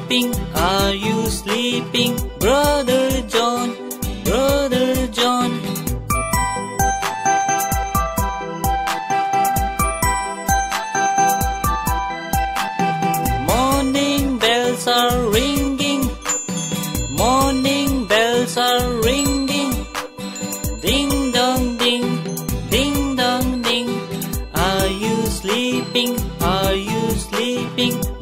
sleeping? Are you sleeping, Brother John? Brother John. Morning bells are ringing. Morning bells are ringing. Ding dong ding, ding dong ding. Are you sleeping? Are you sleeping,